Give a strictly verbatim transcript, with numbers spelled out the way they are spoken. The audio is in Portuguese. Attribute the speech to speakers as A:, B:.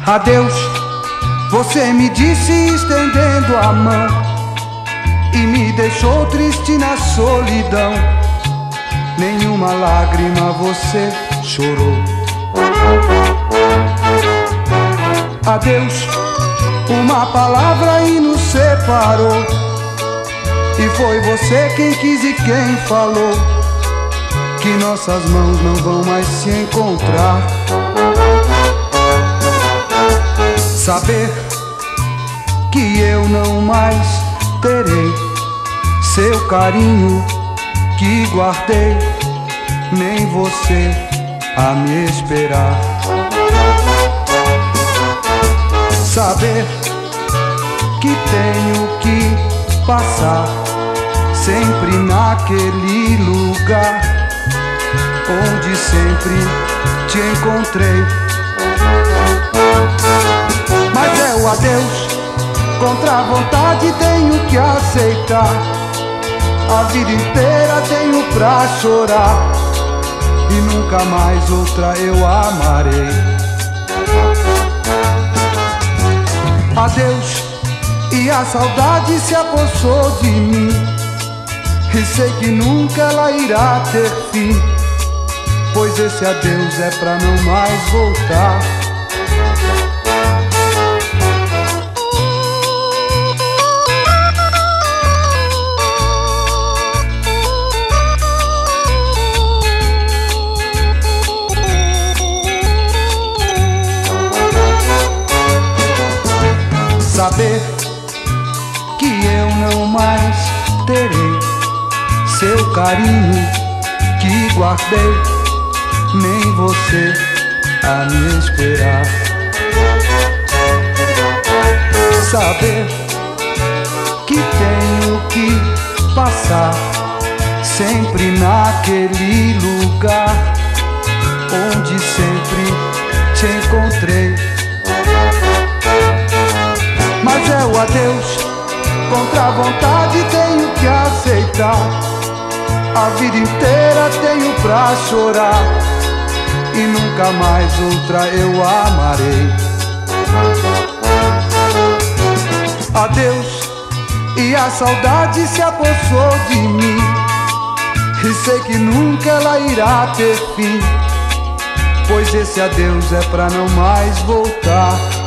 A: Adeus, você me disse estendendo a mão e me deixou triste na solidão. Nenhuma lágrima você chorou. Adeus, uma palavra e nos separou, e foi você quem quis e quem falou que nossas mãos não vão mais se encontrar. Saber que eu não mais terei seu carinho que guardei, nem você a me esperar. Saber que tenho que passar sempre naquele lugar onde sempre te encontrei. Mas é o adeus, contra a vontade tenho que aceitar. A vida inteira tenho pra chorar e nunca mais outra eu amarei. Adeus, e a saudade se apossou de mim, e sei que nunca ela irá ter fim, pois esse adeus é pra não mais voltar. Saber que eu não mais terei seu carinho que guardei, nem você a me esperar. Saber que tenho que passar sempre naquele lugar onde sempre te encontrei. Mas é o adeus, contra a vontade tenho que aceitar. A vida inteira tenho pra chorar e nunca mais outra eu amarei. Adeus, e a saudade se apossou de mim, e sei que nunca ela irá ter fim, pois esse adeus é pra não mais voltar.